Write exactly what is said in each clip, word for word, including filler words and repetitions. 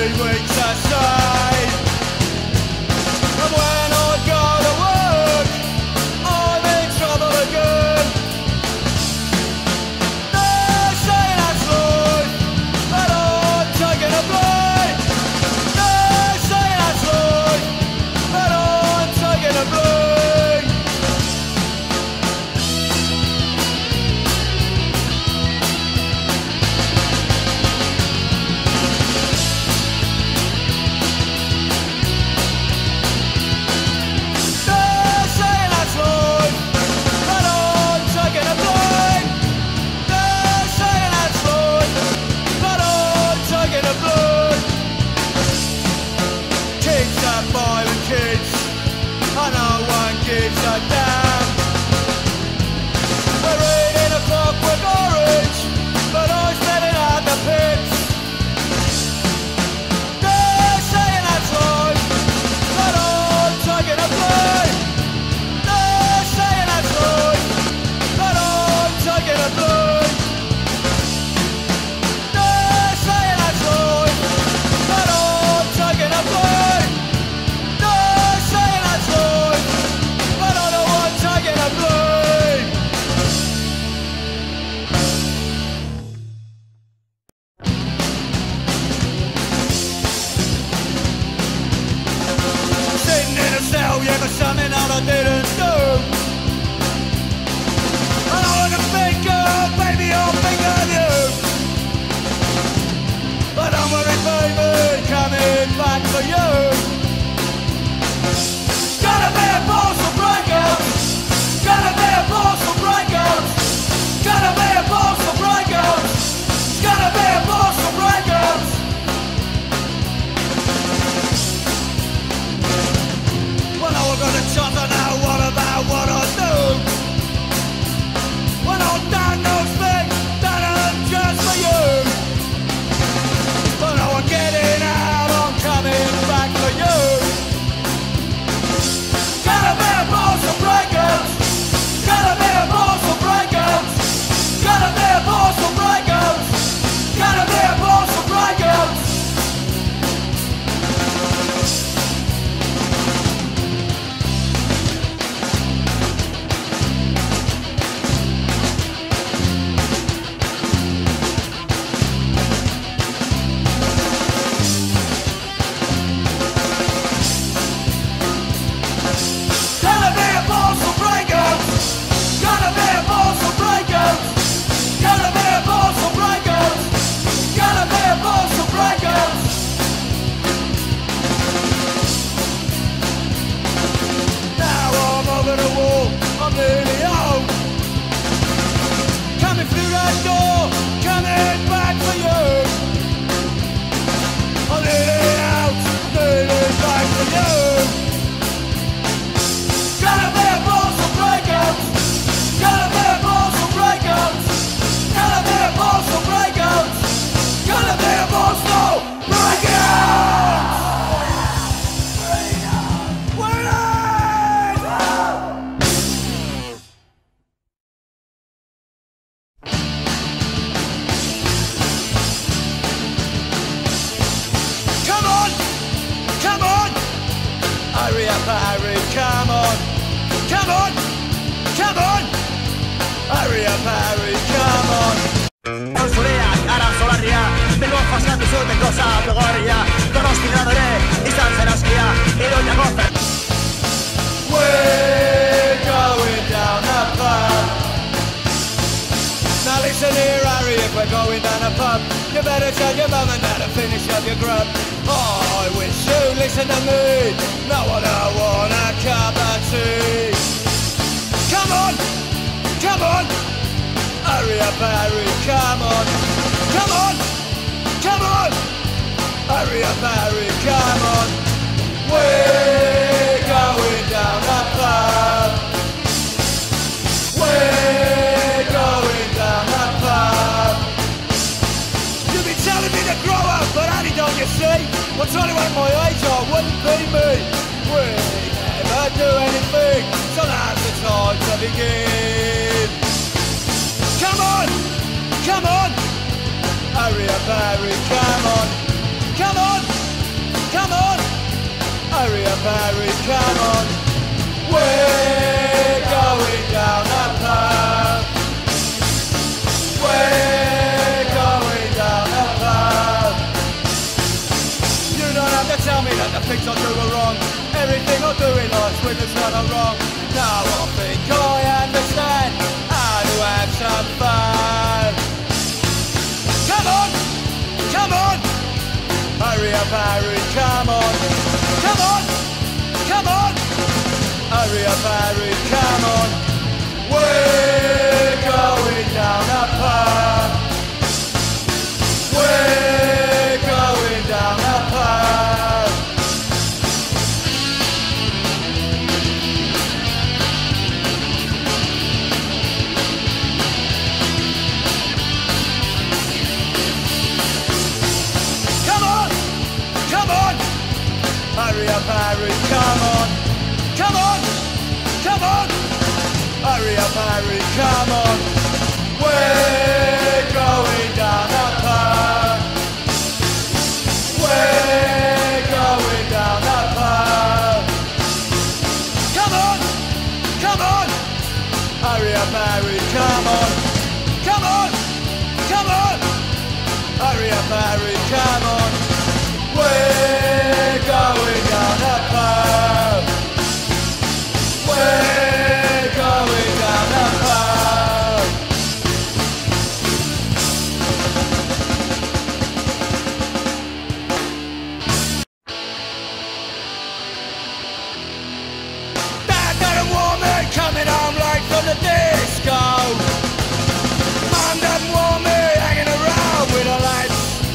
three weeks aside. And when I go to work, I'm in trouble again. They're saying that's life, but I'm taking a blame. They're saying that's life, but I'm taking a blame. They're saying that's life, but I'm taking a blame. They're saying that's life, but I'm taking a blame. Kids are violent kids, and no one gives a damn. We're reading a Clockwork Orange, but I'm spelling out the pits. They're saying that's life, but I'm taking a blame. They're saying that's life, but I'm taking a blame. They're saying that's life, but I'm taking a blame. They're saying that's life, but I'm the one taking a blame. Sitting in a cell, yeah, for something that I didn't do. And I wanna think of, baby, I'll think of you. But I'm worried, baby, coming back for you. Gotta be a boss for breakouts. Gotta be a boss for breakouts. Gotta be a boss for breakouts. Gotta be a boss for breakouts. When I got a chance, I know what about what I do. When I've done those things that are just for you. But now I'm getting out, I'm coming back for you. Gotta be a boss for breakouts. Gotta be a boss for breakouts. Gotta be a boss for breakouts. Gotta be a boss for breakouts. Gotta be a boss for breakouts. Gotta be a boss for breakouts. Gotta be a boss for breakouts. Gotta be a boss for breakouts. Now I'm over the wall, I'm nearly home. Coming through that door, coming back for you. I'm nearly out, nearly back for you. Gotta be a boss for breakouts. Gotta be a boss for breakouts. Gotta be a boss for breakouts. Gotta be a boss for breakouts. Come on, come on. Hurry up, Harry, come on. Come on, come on. Hurry up, Harry, come on. Zureak, arazolarria, bengoa fasatu zuten goza begorria, donosti gradore, izan zen askia, iroiako zen. We're going down the pub. Now listen here, Harry, if we're going down a pub, you better tell your mum and dad to finish up your grub. Oh, I wish you'd listen to me. No, I don't want a cup of tea. Come on, come on. Hurry up, Harry, come on. Come on, come on. Hurry up, Harry, come on. We're going down the pub. We're going down the pub. You've been telling me to grow up, but honey, don't you see? I'm trying to at my age, I wouldn't be me. We never do anything, so now's the time to begin. Come on, come on. Hurry up, Harry, come on. Come on. tell me that the things I do are wrong. Everything I do in life's witness right or wrong. Now I think I understand how to have some fun. Come on, come on, hurry up, Harry, come on. Come on, come on, hurry up, Harry, come on. We're going down a path. We're going down a path. Come on, come on, hurry up, Harry, come on. Come on, come on, hurry up, Harry, come on. We're going down a path. We're going down a path. Come on, come on, hurry up, Harry, come on. Come on, come on, hurry up, Harry, come on. We're going down a path. We're going down a path. Dad didn't want me coming home late from the disco. Mum didn't want me hanging around with the lads.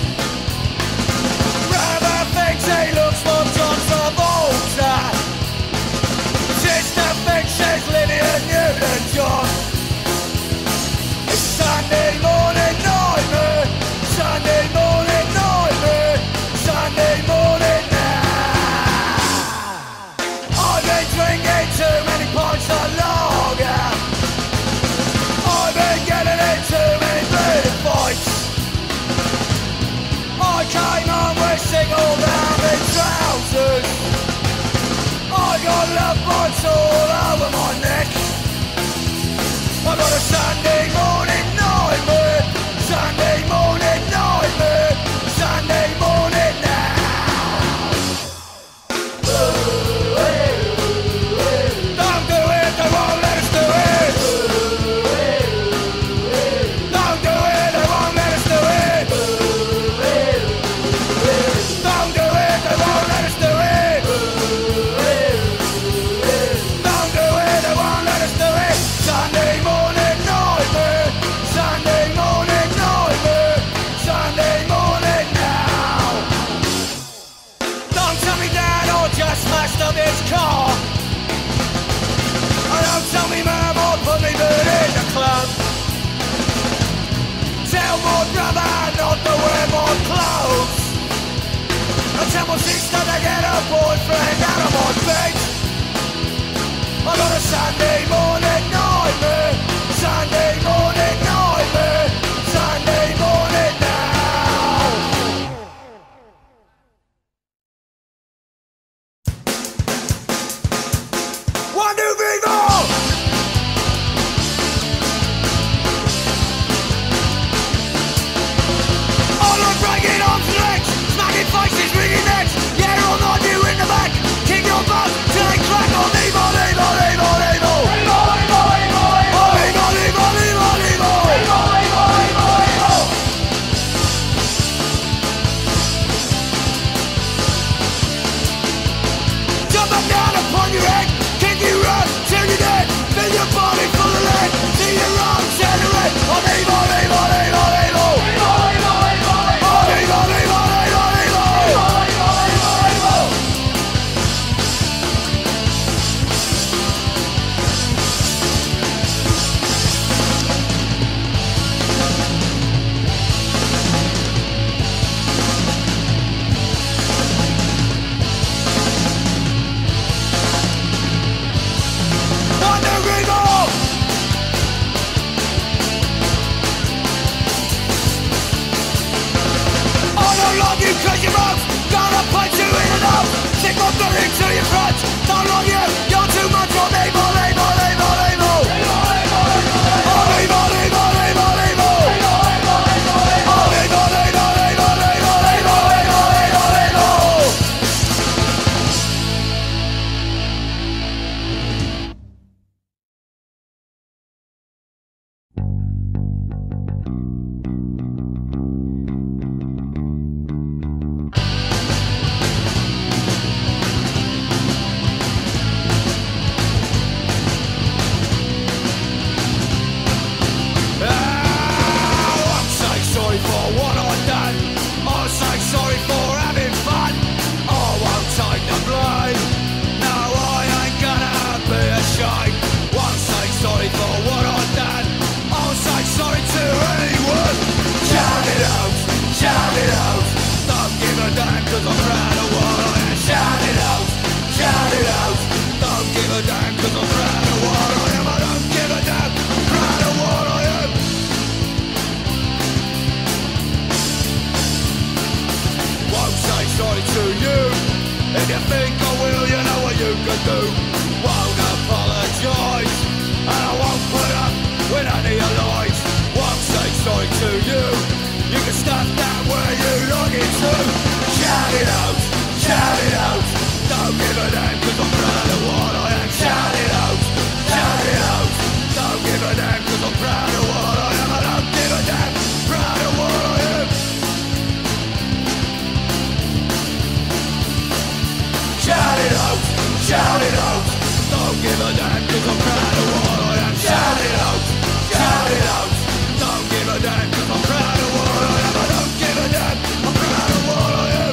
Brother thinks he looks for John Travolta. Sister thinks she's Lydia Newton-John. It's Sunday morning nightmare. Sunday morning nightmare. Sunday morning now. I've been drinking too many pints of lager. I've been getting in too many bleeding fights. I came home with single down in trousers. I got love bites all over my neck. I got a Sunday morning nightmare. Sunday morning nightmare. Sunday morning now. Don't do it, they won't let us do it. Don't do it, they won't let us do it. Don't do it, they won't let us do it. Don't do it, they won't let us do it. Sunday morning nightmare. Sunday morning nightmare. Sunday morning now. Don't tell me Dad I just smashed up his car. Oh, don't tell me Mum I put me boot in the club. Tell my brother not to wear my clothes. I tell my sister to get her boyfriend out of my bed. I got a Sunday morning nightmare. Sunday morning nightmare. Sunday morning now. One, two, three, four. All I'm breaking arms and legs, smacking faces, ringing necks. Yeah, I'll nod you in the back. Kick your butt till they crack on me, body, body, body, body. Jump up down upon your head, kick you run till you're dead. Fill your body full of lead, see your arms turn red. Oh, me, body, body, body, body. Body, body, body, body, body, body, body, body, body, body. One, two, three, four. I don't love you cause you're wrong. Gonna punch you in the nose. Stick my bullet into your front. Don't love you, you're too much for me. Body, body, body, body. Body, body, body, body, body. Body, body, body, body, body, body, body, body, body. sorry to you. If you think I will, you know what you can do. Won't apologise, and I won't put up with any of your lies. Won't say sorry to you. You can stuff that where you like it to. Shout it out, shout it out. Don't give a damn, cause I'm proud of what I am. Shout it out, shout it out. Don't give a damn, cause I'm proud of what I am. I don't give a damn, proud of what I am. Shout it out, shout it out. Don't give a damn, cause I'm proud of what I am. Shout it out, shout it out. Don't give a damn, cause I'm proud of what I am. I don't give a damn, I'm proud of what I am.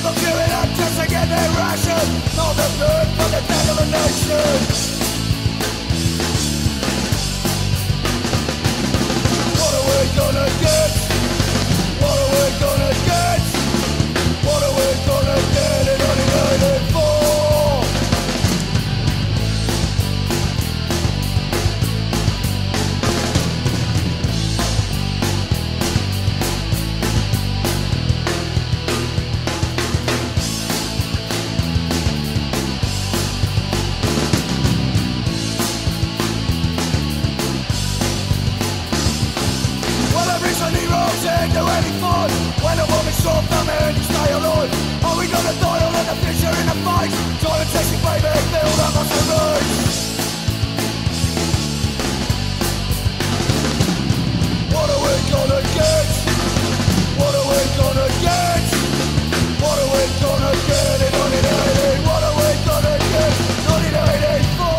Not the bird, but the dead of a nation. any fun. When the woman's short from me and you stay alive, are we gonna die or let the future in the face? Try to test you, baby, build up on the roots. What are we gonna get? What are we gonna get? What are we gonna get in nineteen eighty? What are we gonna get in nineteen eighty-four?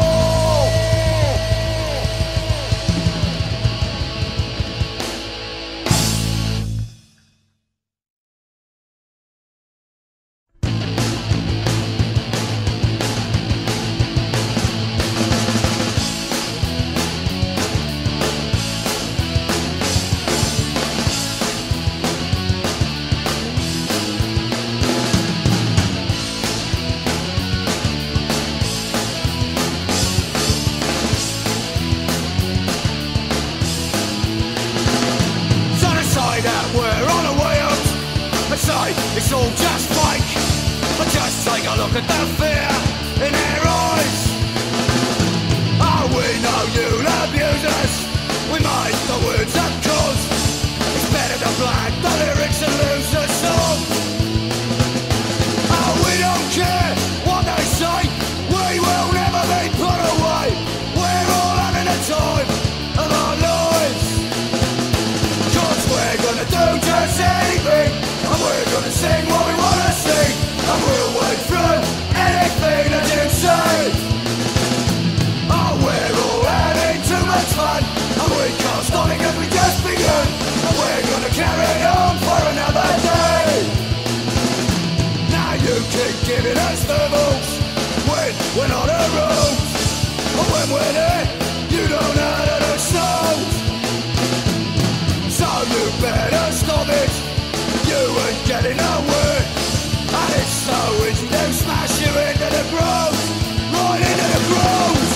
It's all just fake, but just take a look at the fear in their eyes. Oh, we know you'll abuse us. We made the words up cause it's better to blank the lyrics and lose the song. Oh, we don't care what they say. We will never be put away. We're all having the time of our lives. Cause we're gonna do just anything. And we're gonna sing what we wanna sing. And we'll wait through anything that you say. Oh, we're all having too much fun. And we can't stop it cause we just begun. And we're gonna carry on for another day. Now you keep giving us verbals when we're not around. But when we're there, you don't utter the songs. So you better stop it. You ain't getting nowhere. And it's so easy to smash you into the ground. Right into the ground.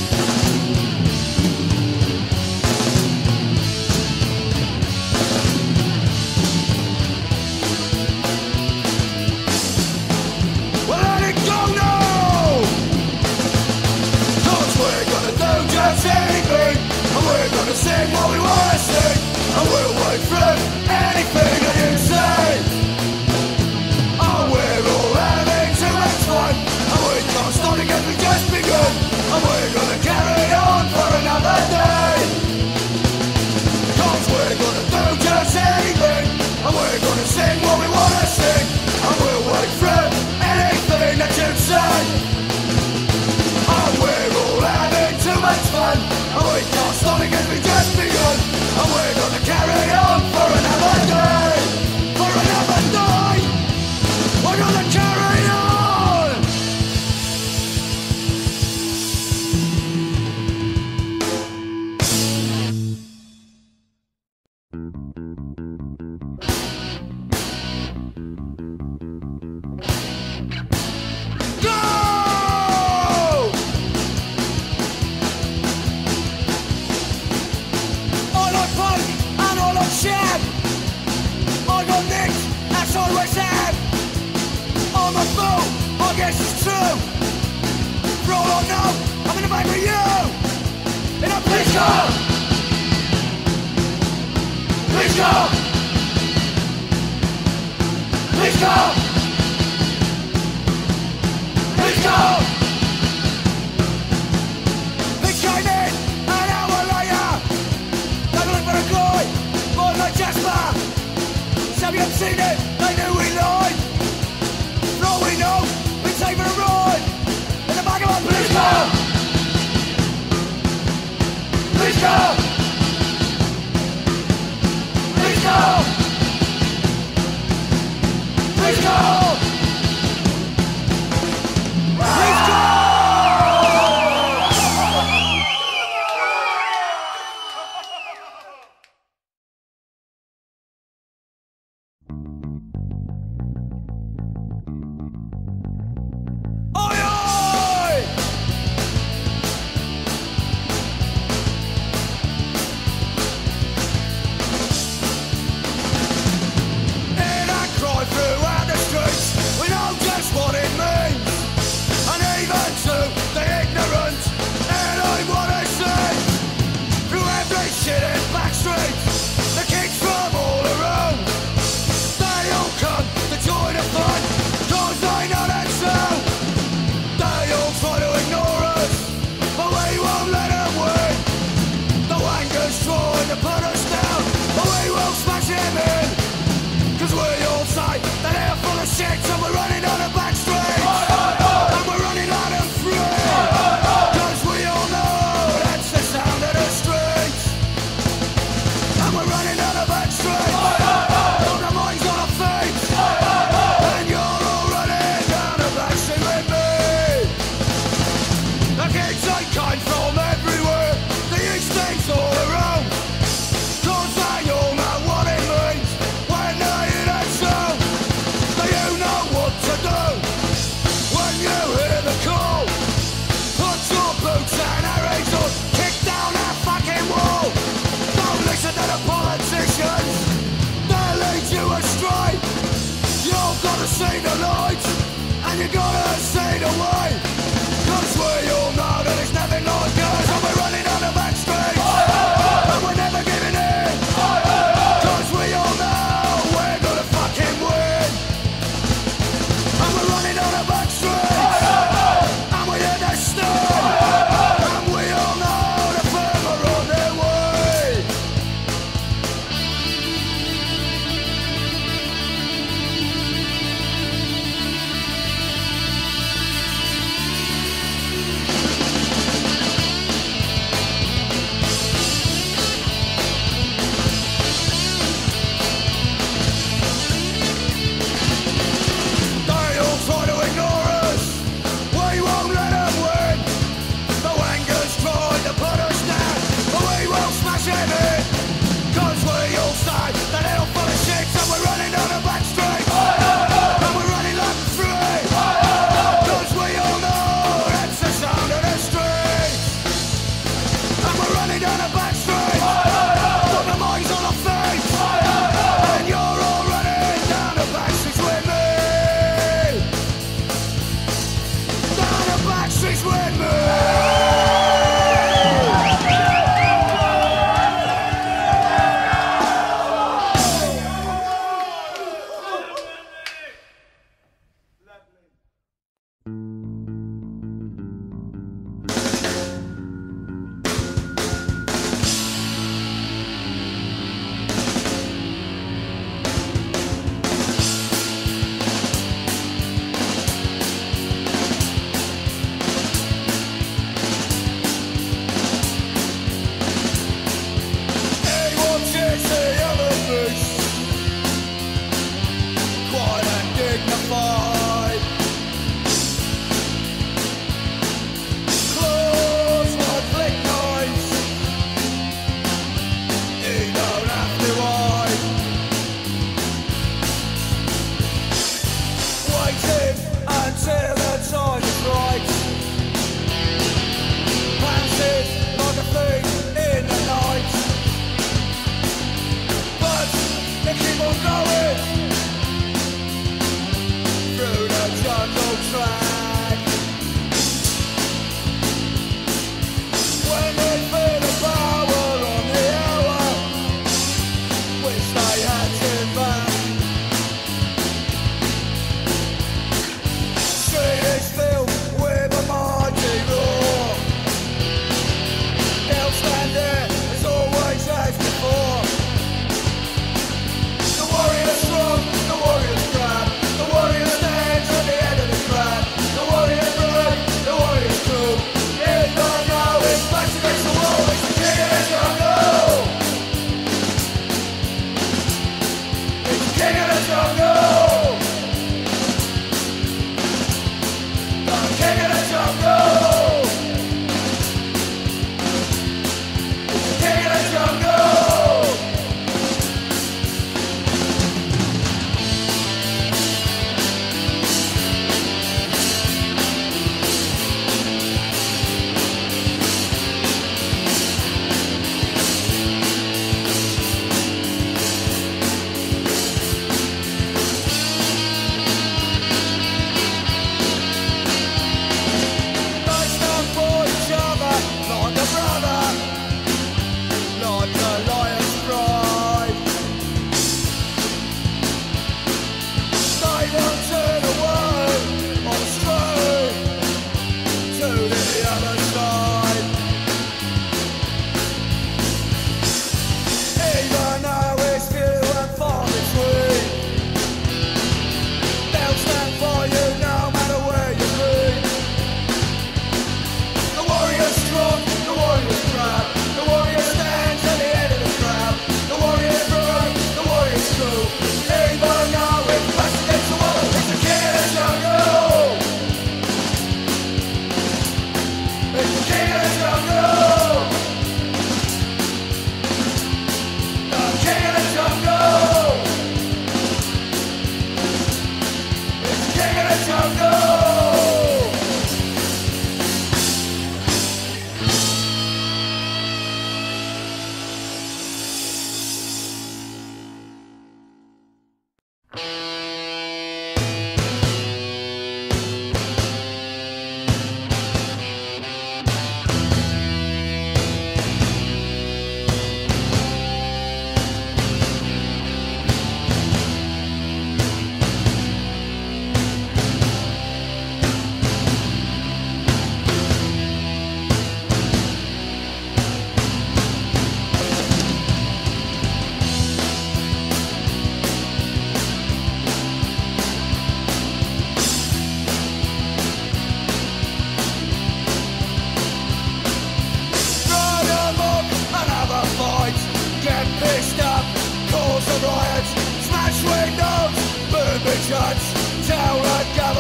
Well, let it go now. Cause we're gonna do just anything. And we're gonna sing what we wanna sing. And we'll wait through anything that you say. Oh, we're all having too much fun. And we can't stop it cause we just begun. And we're gonna carry on for another day. Cause we're gonna do just anything. And we're gonna sing what we wanna sing. And we'll wait through anything that you say. Oh, we're all having too much fun. And we can't stop it cause we just begun. And we're gonna carry on for another day. For another day. We're gonna carry on. Please go! So we're running on a back street, and we're running loud and free, cause we all know that's the sound of the streets. And we're running on a back street, on our minds, on our feet, and you're all running down a back street with me. The kids ain't kind from everywhere, the instincts all around, cause they all know what it means when they hear that sound. Do you know what to do when you hear the call? Put your boots and arrows on, kick down that fucking wall. Don't listen to the politicians, they'll lead you astray. You've gotta see the light, and you gotta see the way, cause we all know that it's nothing like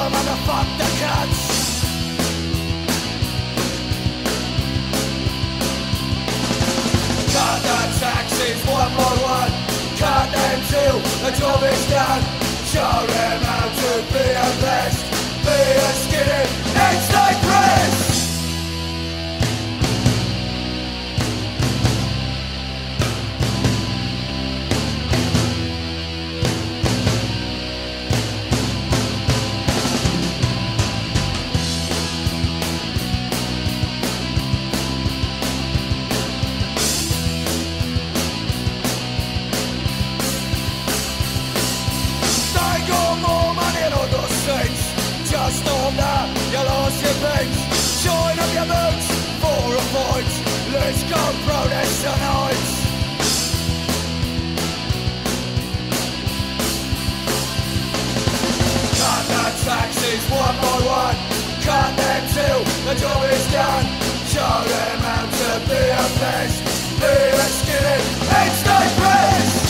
them and I fuck the cats. Cut the taxis one by one, cut them till the job is done. Show them how to be a best, be a skinny, ex-state press. Just on that, you lost your boots. Join up your boots for a fight. Let's go protest tonight. Cut the taxis one by one, cut them till the job is done. Show them how to be a best, be a skinny, ex-state press.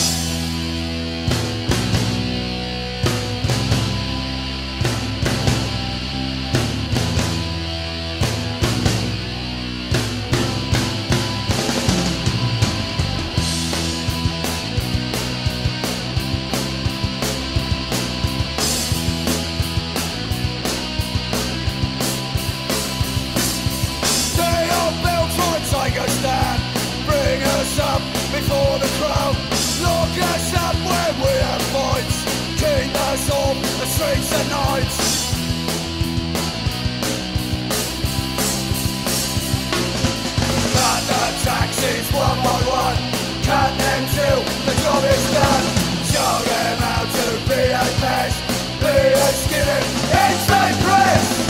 Bring us up before the crowd. Lock us up when we have fights. Keep us off the streets at night. Cut the taxis one by one, cut them till the job is done. Show them how to be a best, be a skinny, ex-state press.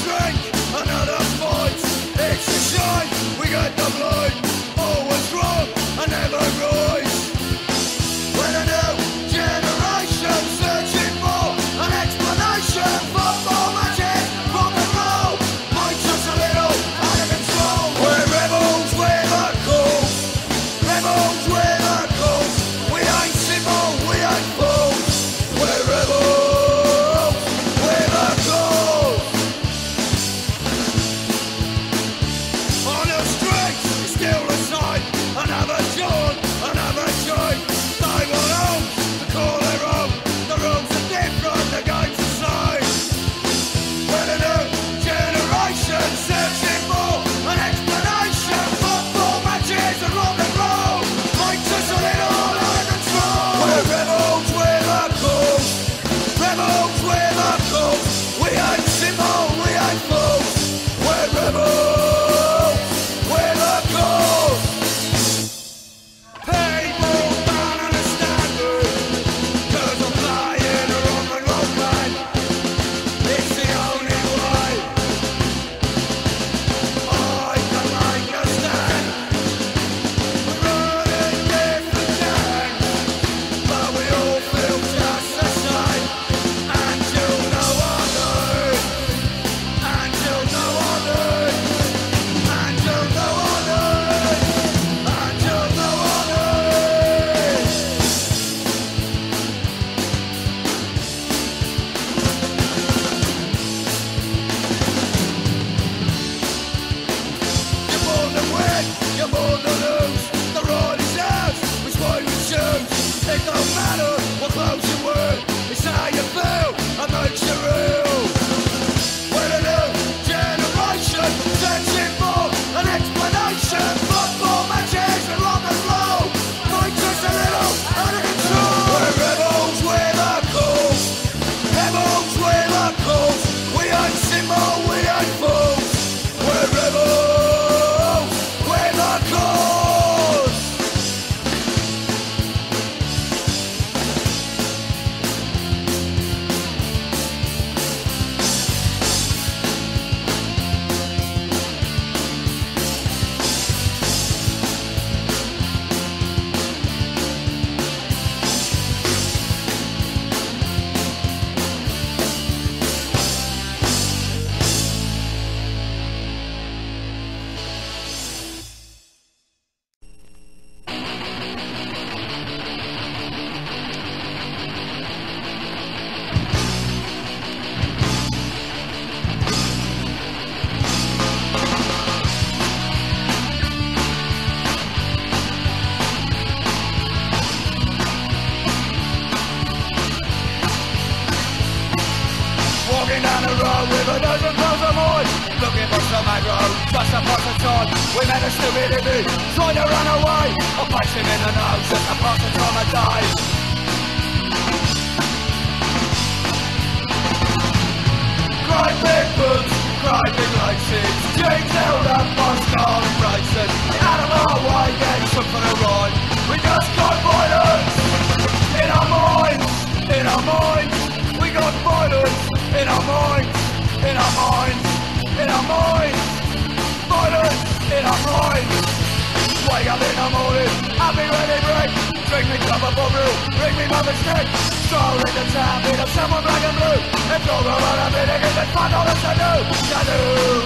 We got the blood, oh what's wrong? you're more than loose. The road is ours, which way we choose. It don't matter what clothes you wear, it's how you feel that makes you real. We're a new generation, searching for an explanation. Football matches, we're on the floor, fight just a little out of control. We're rebels with a cause, rebels with a cause. We ain't simple, we ain't fools. We're rebels with a cause. Walking down the road with a dozen clothes of wood, looking for some aggro, just to pass the time. We met a stupidity, trying to run away. I'll punch him in the nose just to pass the time of day. Cry big boots, cry big laces, jeans held up by skull and braces. Out of our way, get some for the ride. We just got violence in our minds, in our minds. We got violence in our minds, in our minds, in our minds. Violence in our minds. Wake up in the morning, happy ready break. Drink me cup of brew, bring me mother's neck. Stroll into town, beat up someone black and blue. It's all over a bit again, but find all this I do, I do.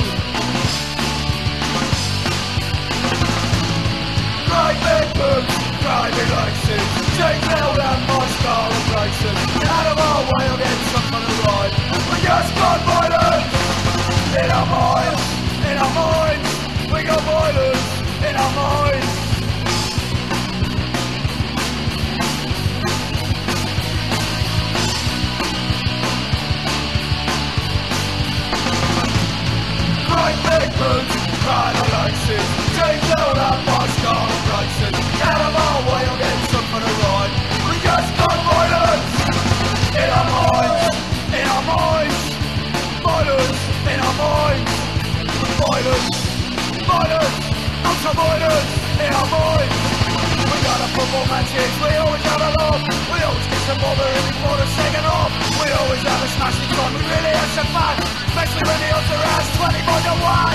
Cry big boots, cry big laces. Jeans held up my skull and braces. Out of our way, I'll get some for the ride. We just got violence in our minds, in our minds. We got violence in our minds. Cry big boots, cry the laces. Jeans held up my skull and braces. Out of our way, I'll get some for the ride. We just got violence in our minds, in our minds. Violence in our minds. Violence, violence, ultra violence in our minds. We got a football matches, we always have a laugh. We always get some bothering before the second half. We always have a smashing time, we really have some fun. Especially when the odds are around twenty-one to one.